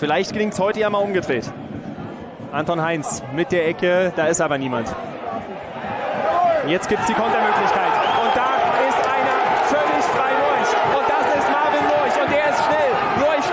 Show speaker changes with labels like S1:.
S1: Vielleicht gelingt es heute ja mal umgedreht. Anton Heinz mit der Ecke, da ist aber niemand. Jetzt gibt es die Kontermöglichkeit. Und da ist einer völlig frei durch. Und das ist Marvin Lurch. Und der ist schnell. Lurch